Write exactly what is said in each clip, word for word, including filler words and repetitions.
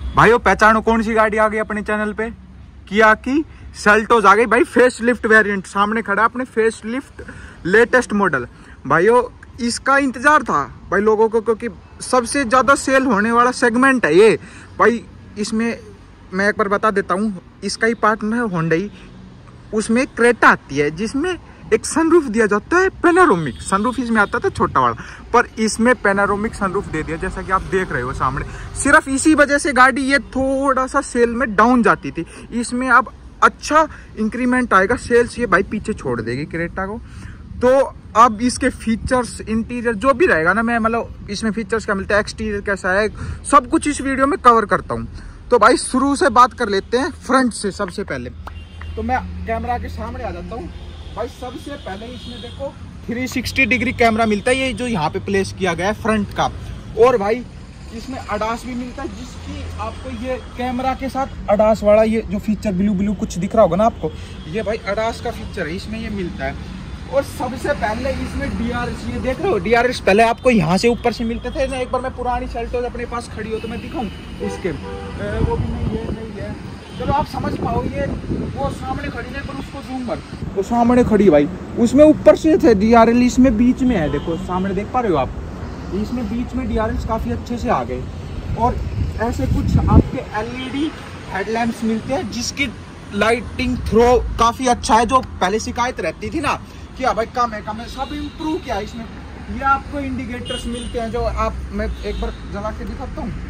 भाइयों पहचानो कौन सी गाड़ी आ गई अपने चैनल पे, किया की सेल्टोस आ गई भाई, फेस लिफ्ट वेरिएंट। सामने खड़ा अपने फेस लिफ्ट लेटेस्ट मॉडल। भाइयों इसका इंतजार था भाई लोगों को, क्योंकि सबसे ज्यादा सेल होने वाला सेगमेंट है ये भाई। इसमें मैं एक बार बता देता हूँ, इसका ही पार्टनर है होंडई। उसमें क्रेटा आती है जिसमें एक सनरूफ दिया जाता है पैनारोमिक। सनरूफ इसमें आता था छोटा वाला, पर इसमें पैनारोमिक सनरूफ दे दिया, जैसा कि आप देख रहे हो सामने। सिर्फ इसी वजह से गाड़ी ये थोड़ा सा सेल में डाउन जाती थी। इसमें अब अच्छा इंक्रीमेंट आएगा, सेल्स ये भाई पीछे छोड़ देगी क्रेटा को। तो अब इसके फीचर्स, इंटीरियर जो भी रहेगा ना, मैं मतलब इसमें फीचर्स क्या मिलता है, एक्सटीरियर कैसा है, सब कुछ इस वीडियो में कवर करता हूँ। तो भाई शुरू से बात कर लेते हैं फ्रंट से। सबसे पहले तो मैं कैमरा के सामने आ जाता हूँ भाई। सबसे पहले इसमें देखो तीन सौ साठ डिग्री कैमरा मिलता है, ये जो यहाँ पे प्लेस किया गया है फ्रंट का। और भाई इसमें अडास भी मिलता है, जिसकी आपको ये कैमरा के साथ अडास वाला ये जो फीचर ब्लू ब्लू कुछ दिख रहा होगा ना आपको, ये भाई अडास का फीचर है, इसमें ये मिलता है। और सबसे पहले इसमें डी आर एस, ये देख रहे हो डी आर एस पहले आपको यहाँ से ऊपर से मिलते थे ना। एक बार मैं पुरानी सेल्टोस अपने पास खड़ी हो तो मैं दिखाऊं इसके, वो भी नहीं है, नहीं है, चलो आप समझ पाओ। ये वो सामने खड़ी है, पर उसको जूम कर, वो सामने खड़ी भाई, उसमें ऊपर से थे डी आर एल, इसमें बीच में है, देखो सामने देख पा रहे हो आप, इसमें बीच में डी आर एल काफी अच्छे से आ गए। और ऐसे कुछ आपके एल ई डी हेडलैम्प्स मिलते हैं, जिसकी लाइटिंग थ्रो काफी अच्छा है। जो पहले शिकायत रहती थी ना कि भाई कम है कम है, सब इम्प्रूव किया है इसमें। ये आपको इंडिकेटर्स मिलते हैं, जो आप, मैं एक बार जला के दिखाता हूँ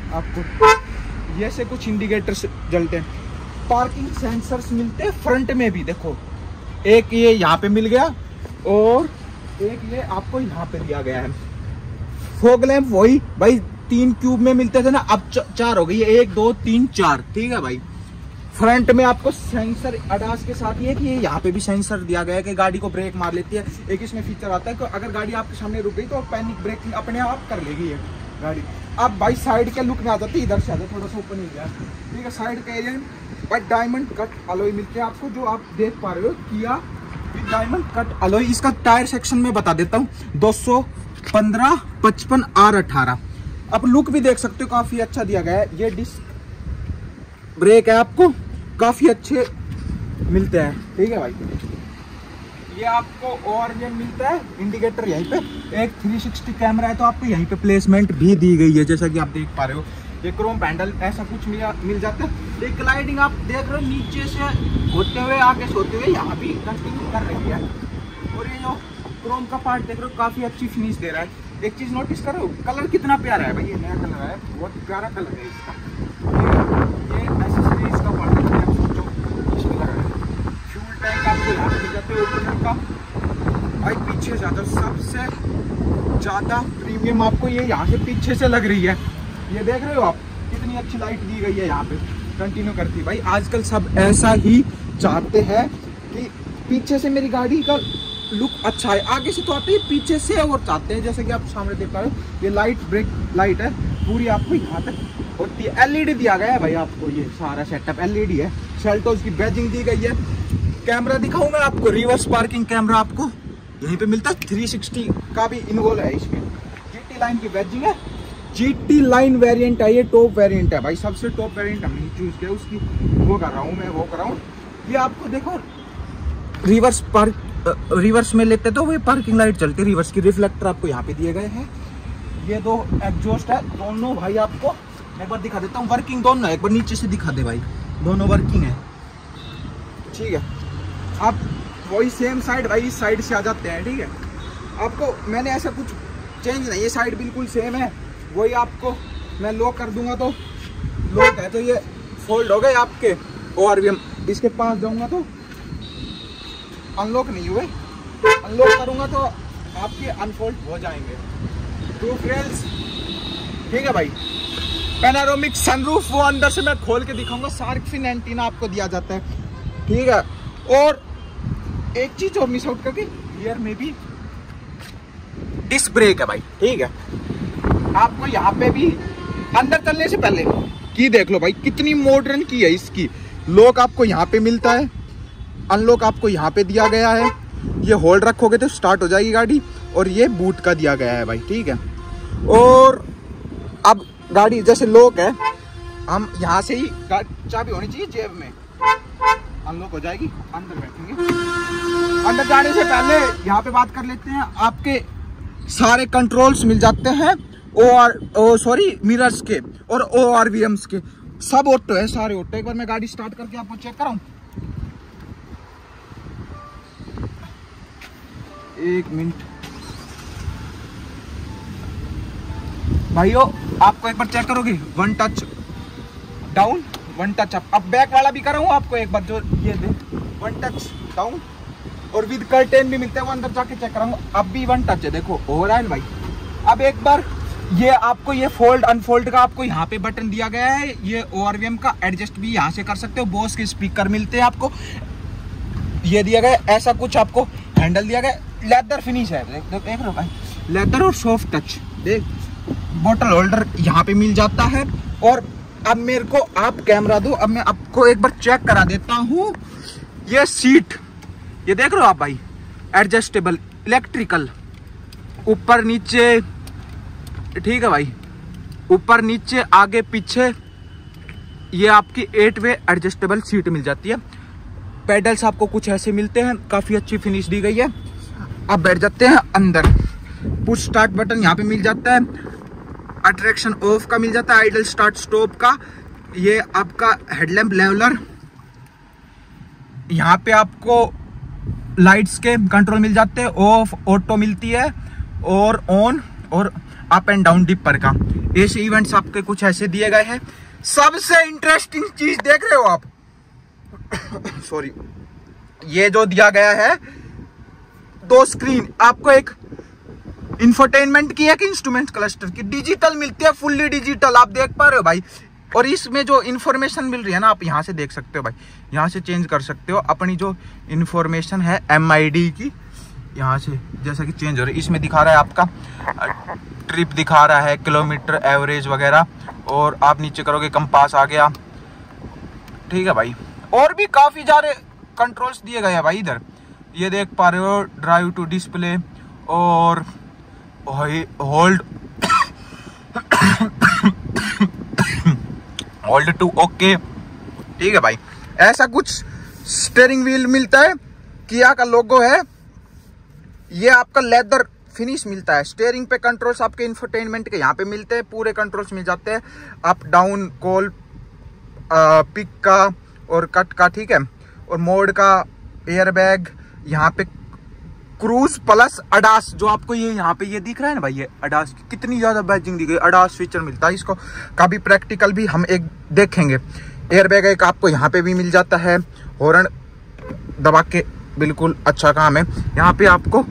आपको। ये से कुछ इंडिकेटर्स जलते हैं। पार्किंग सेंसर्स मिलते हैं फ्रंट में भी, देखो एक ये यहाँ पे मिल गया और एक ये आपको यहाँ पे दिया गया है। फॉग लैंप वही भाई तीन क्यूब में मिलते थे ना, अब चार हो गई, एक दो तीन चार, ठीक है भाई। फ्रंट में आपको सेंसर अडास के साथ ये कि यहाँ पे भी सेंसर दिया गया है कि गाड़ी को ब्रेक मार लेती है। एक इसमें फीचर आता है कि अगर गाड़ी आपके सामने रुक गई तो पैनिक ब्रेकिंग अपने आप कर लेगी ये गाड़ी। अब भाई साइड के लुक में आ जाती है, इधर से आ जाए थोड़ा सा ऊपर नहीं गया, ठीक है। साइड के एरिया में भाई डायमंड कट अलॉय मिलते हैं आपको, जो आप देख पा रहे हो किया डायमंड कट अलॉय। इसका टायर सेक्शन में बता देता हूँ, दो सौ पंद्रह पचपन आर अठारह। अब लुक भी देख सकते हो, काफी अच्छा दिया गया है। ये डिस्क ब्रेक है, आपको काफी अच्छे मिलते हैं, ठीक है भाई। ये आपको और ये मिलता है इंडिकेटर यहीं पे, एक तीन सौ साठ कैमरा है, तो आपको यहीं पे प्लेसमेंट भी दी गई है, जैसा कि आप देख पा रहे हो। ये क्रोम पैंडल ऐसा कुछ मिल, मिल जाता है। एक लाइटिंग आप देख रहे हो नीचे से होते हुए आगे सोते हुए यहाँ भी कंटिन्यू कर रही है। और ये जो क्रोम का पार्ट देख रहे हो काफी अच्छी फिनिश दे रहा है। एक चीज नोटिस करो, कलर कितना प्यारा है भाई, ये नया कलर है, बहुत प्यारा कलर है इसका। ये एक्सेसरीज का पार्ट है, सोचो इसमें लगा है। फ्यूल टैंक आपको यहाँ पे मिल जाते हैं ओपनर का भाई, पीछे ज्यादा सबसे ज्यादा प्रीमियम आपको ये यहाँ से पीछे से लग रही है। ये देख रहे हो आप कितनी अच्छी लाइट दी गई है यहाँ पे, कंटिन्यू करती भाई। आजकल सब ऐसा ही चाहते हैं कि पीछे से मेरी गाड़ी का लुक अच्छा है, आगे से तो आते ही पीछे से और चाहते हैं। जैसे कि आप सामने देख पा रहे हो, ये लाइट ब्रेक लाइट है पूरी आपको यहाँ तक होती है। एलईडी दिया गया है भाई आपको, ये सारा सेटअप एलईडी है। सेल्टोस की बैजिंग दी गई है। कैमरा दिखाऊं मैं आपको, रिवर्स पार्किंग कैमरा आपको यहीं पे मिलता है। थ्री सिक्सटी का भी इन्वॉल्व है इसमें। जीटी लाइन की बैजिंग है, जीटी लाइन वेरिएंट है, ये टॉप वेरिएंट है भाई, सबसे टॉप वेरिएंट हमने चूज किया, उसकी वो कर रहा हूँ मैं, वो कर रहा हूँ। ये आपको देखो रिवर्स पार्क रिवर्स में लेते तो वो पार्किंग लाइट चलती है, रिवर्स की रिफ्लेक्टर आपको यहाँ पे दिए गए हैं। ये दो एग्जॉस्ट है, दोनों भाई आपको एक बार दिखा देता हूँ, वर्किंग दोनों है। एक बार नीचे से दिखा दे भाई, दोनों वर्किंग है, ठीक है। आप वही सेम साइड भाई इस साइड से आ जाते हैं, ठीक है। आपको मैंने ऐसा कुछ चेंज नहीं, ये साइड बिल्कुल सेम है। वही आपको मैं लॉक कर दूंगा तो लॉक है, तो ये फोल्ड हो गए आपके। और भी इसके पास जाऊंगा तो अनलॉक नहीं हुए, अनलॉक करूंगा तो आपके अनफोल्ड हो जाएंगे। टू फ्रेंड्स, ठीक है भाई। पैनारोमिक सनरूफ वो अंदर से मैं खोल के दिखाऊंगा, शार्क फिन एंटीना आपको दिया जाता है, ठीक है। और एक चीज और मिस आउट करके, रियर में भी डिस्क ब्रेक है भाई, ठीक है। आपको यहाँ पे भी अंदर चलने से पहले की देख लो भाई, कितनी मॉडर्न की है इसकी। लॉक आपको यहाँ पे मिलता है, अनलॉक आपको यहाँ पे दिया गया है। ये होल्ड रखोगे तो स्टार्ट हो जाएगी गाड़ी। और ये बूट का दिया गया है भाई, ठीक है। और अब गाड़ी जैसे लॉक है, हम यहाँ से ही चाबी होनी चाहिए जेब में, अनलॉक हो जाएगी, अंदर बैठेंगे। अंदर जाने से पहले यहाँ पे बात कर लेते हैं, आपके सारे कंट्रोल्स मिल जाते हैं O R O sorry mirrors के और ओ आर वी एम्स के, सब ऑटो है, सारे ऑटो। एक बार मैं गाड़ी स्टार्ट करके आपको चेक कराऊं, एक मिनट भाइयों, आपको एक बार चेक करोगे, one touch down one touch up. अब बैक वाला भी कराऊं आपको एक बार, जो ये दे वन टच डाउन और विद कर्टेन भी मिलते हैं, वो अंदर जाके चेक कराऊंगा। अब भी वन टच है, देखो हो रहा है भाई। अब एक बार ये आपको ये फोल्ड अनफोल्ड का आपको यहाँ पे बटन दिया गया है, ये ओ आर वी एम का एडजस्ट भी यहाँ से कर सकते हो। बोस के स्पीकर मिलते हैं आपको, ये दिया गया ऐसा कुछ आपको हैंडल दिया गया, लेदर फिनिश है, देख देख देख लो भाई, लेदर और सॉफ्ट टच। देख बोतल होल्डर यहाँ पे मिल जाता है। और अब मेरे को आप कैमरा दो, अब मैं आपको एक बार चेक करा देता हूँ। ये सीट, ये देख रहे हो आप भाई, एडजस्टेबल इलेक्ट्रिकल, ऊपर नीचे, ठीक है भाई, ऊपर नीचे आगे पीछे, ये आपकी एट वे एडजस्टेबल सीट मिल जाती है। पेडल्स आपको कुछ ऐसे मिलते हैं, काफी अच्छी फिनिश दी गई है। अब बैठ जाते हैं अंदर। पुश स्टार्ट बटन यहाँ पे मिल जाता है, अट्रैक्शन ऑफ का मिल जाता है, आइडल स्टार्ट स्टॉप का, ये आपका हेडलैम्प लेवलर, यहाँ पे आपको लाइट्स के कंट्रोल मिल जाते हैं, ऑफ ऑटो मिलती है और ऑन और अप एंड डाउन डिपर का। ऐसे इवेंट्स आपके कुछ ऐसे दिए गए हैं। सबसे इंटरेस्टिंग चीज देख रहे हो आप सॉरी, ये जो दिया गया है दो स्क्रीन, आपको एक इंफोटेनमेंट की, एक इंस्ट्रूमेंट क्लस्टर की, डिजिटल मिलती है, फुल्ली डिजिटल, आप देख पा रहे हो भाई। और इसमें जो इन्फॉर्मेशन मिल रही है ना, आप यहाँ से देख सकते हो भाई, यहाँ से चेंज कर सकते हो अपनी जो इन्फॉर्मेशन है एम आई डी की, यहाँ से जैसा कि चेंज हो रही है। इसमें दिखा रहा है आपका ट्रिप, दिखा रहा है किलोमीटर एवरेज वगैरह, और आप नीचे करोगे कंपास आ गया, ठीक है भाई। और भी काफी सारे कंट्रोल्स दिए गए हैं भाई इधर, ये देख पा रहे हो, ड्राइव टू डिस्प्ले और होल्ड होल्ड टू ओके, ठीक है भाई। ऐसा कुछ स्टीयरिंग व्हील मिलता है, किया का लोगो है, ये आपका लेदर फिनिश मिलता है। स्टीयरिंग पे कंट्रोल्स आपके इंफोटेनमेंट के यहाँ पे मिलते हैं, पूरे कंट्रोल्स मिल जाते हैं, अप डाउन कॉल पिक का और कट का, ठीक है, और मोड का, एयर बैग, यहाँ पे क्रूज प्लस अडास, जो आपको ये यहाँ पे ये दिख रहा है ना भाई, ये अडास की कितनी ज्यादा बैजिंग दी गई, अडास फीचर मिलता है इसको, काफी प्रैक्टिकल भी हम एक देखेंगे। एयर बैग एक आपको यहाँ पे भी मिल जाता है, हॉर्न दबा के बिल्कुल अच्छा काम है। यहाँ पे आपको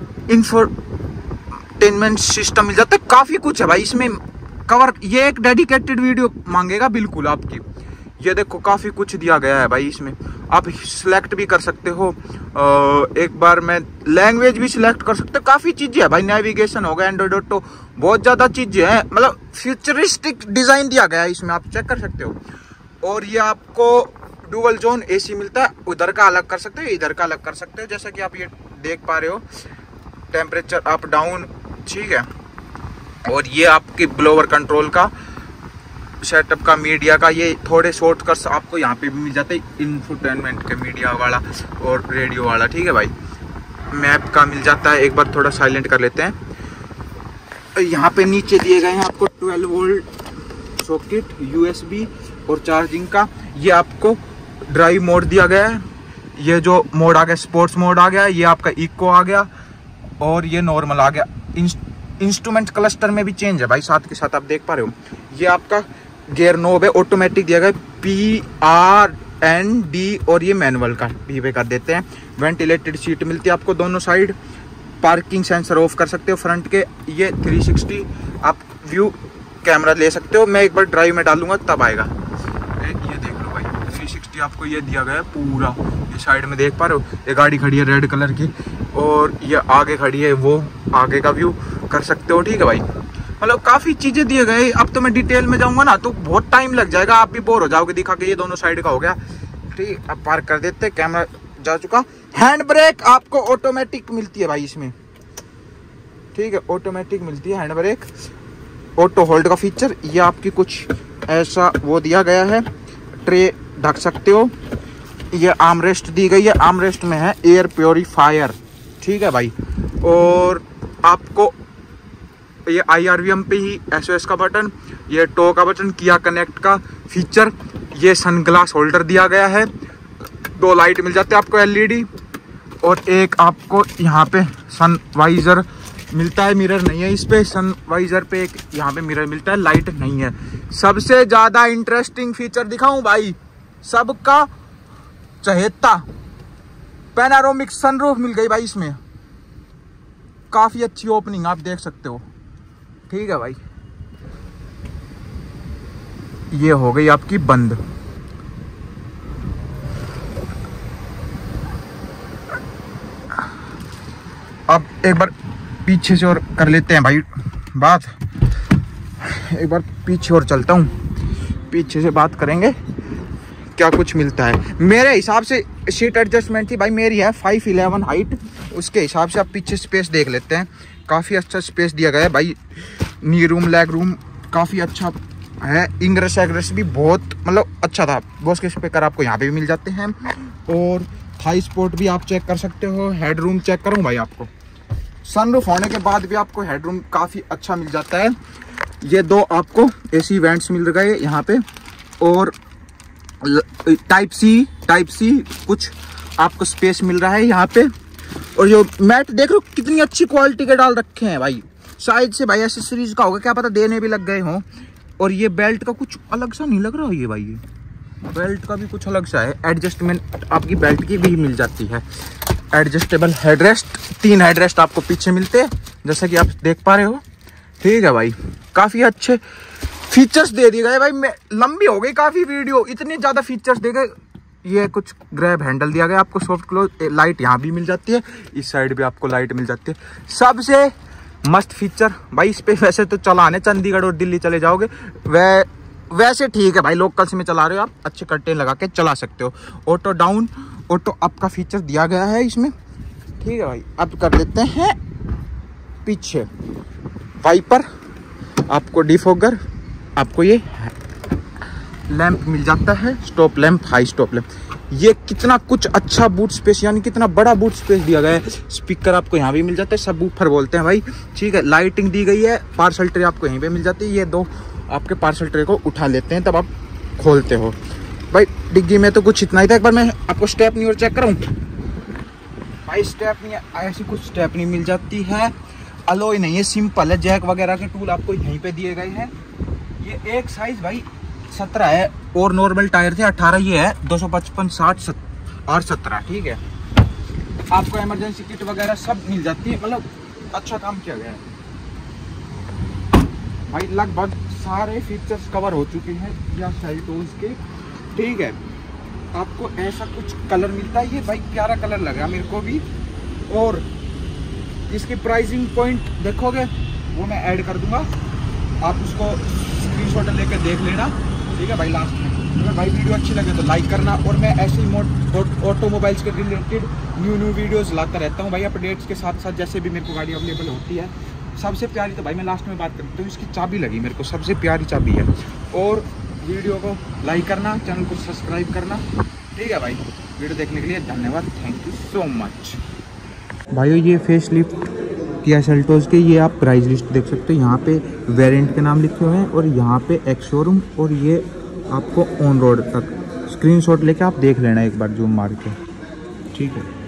इंफोटेनमेंट सिस्टम मिल जाता है, काफी कुछ है भाई इसमें कवर, ये एक डेडिकेटेड वीडियो मांगेगा बिल्कुल आपकी। ये देखो काफी कुछ दिया गया है भाई इसमें, आप सिलेक्ट भी कर सकते हो, एक बार में लैंग्वेज भी सिलेक्ट कर सकते हो, काफी चीजें है भाई, नेविगेशन होगा, एंड्रॉइड ऑटो, बहुत ज्यादा चीजें हैं, मतलब फ्यूचरिस्टिक डिजाइन दिया गया है इसमें, आप चेक कर सकते हो। और ये आपको डुअल जोन एसी मिलता है, उधर का अलग कर सकते हो, इधर का अलग कर सकते हो, जैसा कि आप ये देख पा रहे हो, टेम्परेचर अप डाउन, ठीक है। और ये आपके ब्लोअर कंट्रोल का सेटअप का, मीडिया का, ये थोड़े शॉर्टकट्स आपको यहाँ पे भी मिल जाते हैं, इंफोटेनमेंट के मीडिया वाला और रेडियो वाला, ठीक है भाई। मैप का मिल जाता है, एक बार थोड़ा साइलेंट कर लेते हैं। यहाँ पे नीचे दिए गए हैं आपको ट्वेल्व वोल्ट सॉकेट, यूएसबी और चार्जिंग का। ये आपको ड्राइव मोड दिया गया है, ये जो मोड आ गया स्पोर्ट्स मोड आ गया, ये आपका इको आ गया और ये नॉर्मल आ गया। इंस्ट्रूमेंट क्लस्टर में भी चेंज है भाई, साथ के साथ आप देख पा रहे हो। ये आपका गियर नोब है, ऑटोमेटिक दिया गया, पी आर एन डी, और ये मैनुअल का भी पे कर देते हैं। वेंटिलेटेड सीट मिलती है आपको दोनों साइड, पार्किंग सेंसर ऑफ कर सकते हो फ्रंट के, ये थ्री सिक्सटी आप व्यू कैमरा ले सकते हो। मैं एक बार ड्राइव में डालूंगा तब आएगा, ये देख लो भाई, थ्री सिक्सटी आपको ये दिया गया है पूरा। ये साइड में देख पा रहे हो, ये गाड़ी खड़ी है रेड कलर की, और ये आगे खड़ी है, वो आगे का व्यू कर सकते हो, ठीक है भाई। मतलब काफी चीजें दिए गए। अब तो मैं डिटेल में जाऊंगा ना तो बहुत टाइम लग जाएगा, आप भी बोर हो जाओगे दिखा के। ये दोनों साइड का हो गया, ठीक। अब पार्क कर देते, कैमरा जा चुका। हैंड ब्रेक आपको ऑटोमेटिक मिलती है भाई इसमें, ठीक है, ऑटोमेटिक मिलती है हैंड ब्रेक। ऑटो होल्ड का फीचर, ये आपकी कुछ ऐसा वो दिया गया है, ट्रे ढक सकते हो। ये आर्मरेस्ट दी गई है, आर्मरेस्ट में है एयर प्योरीफायर, ठीक है भाई। और आपको ये आई आर वी एम पे ही एस ओ एस का बटन, ये टो का बटन, किया कनेक्ट का फीचर, ये सन ग्लास होल्डर दिया गया है, दो लाइट मिल जाते हैं आपको एल ई डी, और एक आपको यहाँ पे सन वाइजर मिलता है। मिरर नहीं है इस पे, सन वाइजर पे एक यहाँ पे मिरर मिलता है, लाइट नहीं है। सबसे ज्यादा इंटरेस्टिंग फीचर दिखाऊं भाई, सबका चहेता पैनारोमिक सनरूफ मिल गई भाई इसमें, काफी अच्छी ओपनिंग आप देख सकते हो, ठीक है भाई। ये हो गई आपकी बंद। अब एक बार पीछे से और कर लेते हैं भाई बात, एक बार पीछे और चलता हूँ, पीछे से बात करेंगे क्या कुछ मिलता है। मेरे हिसाब से सीट एडजस्टमेंट थी भाई, मेरी है फाइव इलेवन हाइट, उसके हिसाब से आप पीछे स्पेस देख लेते हैं, काफ़ी अच्छा स्पेस दिया गया है भाई। नी रूम, लेग रूम काफ़ी अच्छा है, इंग्रेस एग्रेस भी बहुत मतलब अच्छा था। बॉस के स्पीकर आपको यहाँ पे भी मिल जाते हैं, और हाई स्पॉट भी आप चेक कर सकते हो। हेड रूम चेक करूँ भाई आपको, सनरूफ होने के बाद भी आपको हेड रूम काफ़ी अच्छा मिल जाता है। ये दो आपको एसी वेंट्स मिल गए यहाँ पे, और टाइप सी टाइप सी कुछ आपको स्पेस मिल रहा है यहाँ पे। और जो मैट देख रहे हो कितनी अच्छी क्वालिटी के डाल रखे हैं भाई, शायद से भाई एसेसरीज का होगा, क्या पता देने भी लग गए हों। और ये बेल्ट का कुछ अलग सा नहीं लग रहा है ये भाई, ये बेल्ट का भी कुछ अलग सा है। एडजस्टमेंट आपकी बेल्ट की भी मिल जाती है, एडजस्टेबल हेडरेस्ट, तीन हेडरेस्ट आपको पीछे मिलते हैं जैसा कि आप देख पा रहे हो, ठीक है भाई। काफ़ी अच्छे फीचर्स दे दिए गए भाई, मैं लंबी हो गई काफ़ी वीडियो, इतने ज़्यादा फीचर्स दे गए। ये कुछ ग्रैब हैंडल दिया गया आपको, सॉफ्ट क्लोज, लाइट यहाँ भी मिल जाती है, इस साइड भी आपको लाइट मिल जाती है। सबसे मस्त फीचर भाई इस पे, वैसे तो चलाने चंडीगढ़ और दिल्ली चले जाओगे, वै वैसे ठीक है भाई, लोकल्स में चला रहे हो आप, अच्छे कर्टेन लगा के चला सकते हो। ऑटो डाउन, ऑटो अप का फीचर दिया गया है इसमें, ठीक है भाई। अब कर लेते हैं पीछे वाइपर, आपको डिफोगर, आपको ये लैंप मिल जाता है, stop lamp, high stop lamp. ये कितना कुछ अच्छा बूट स्पेस, यानी कितना बड़ा बूट स्पेस दिया गया है। स्पीकर आपको यहाँ भी मिल जाता है, सब ऊपर बोलते हैं भाई, ठीक है। लाइटिंग दी गई है, पार्सल ट्रे आपको यहीं पे मिल जाती है। ये दो आपके पार्सल ट्रे को उठा लेते हैं तब आप खोलते हो भाई। डिग्गी में तो कुछ इतना ही था। एक बार मैं आपको स्टेपनी और चेक करूँ भाई, स्टेपनी ऐसी कुछ स्टेपनी मिल जाती है, अलॉय नहीं है, सिंपल है। जैक वगैरह के टूल आपको यहीं पे दिए गए हैं। ये एक साइज भाई सत्रह है, और नॉर्मल टायर थे अठारह, ये है दो सौ पचपन साठ और सत्रह, ठीक है। आपको इमरजेंसी किट वगैरह सब मिल जाती है, मतलब अच्छा काम किया गया है भाई। लगभग सारे फीचर्स कवर हो चुके हैं या सेल्टोस के, ठीक है। आपको ऐसा कुछ कलर मिलता है, ये भाई प्यारा कलर लगा मेरे को भी। और इसकी प्राइसिंग पॉइंट देखोगे वो मैं ऐड कर दूंगा, आप उसको स्क्रीनशॉट लेके देख लेना, ठीक है भाई। लास्ट में अगर भाई वीडियो अच्छी लगे तो लाइक करना, और मैं ऐसे ही ऑटोमोबाइल्स के रिलेटेड न्यू न्यू वीडियोस लाता रहता हूँ भाई, अपडेट्स के साथ साथ जैसे भी मेरे को गाड़ी अवेलेबल होती है। सबसे प्यारी तो भाई मैं लास्ट में बात करता हूँ, इसकी चाबी लगी मेरे को, सबसे प्यारी चाबी है। और वीडियो को लाइक करना, चैनल को सब्सक्राइब करना, ठीक है भाई। वीडियो देखने के लिए धन्यवाद, थैंक यू सो मच भाइयों। ये फेस लिफ्ट किया सेल्टोस के, ये आप प्राइस लिस्ट देख सकते हो, यहाँ पे वेरिएंट के नाम लिखे हुए हैं, और यहाँ पे एक्स शोरूम, और ये आपको ऑन रोड तक स्क्रीनशॉट लेके आप देख लेना एक बार जूम मार के, ठीक है।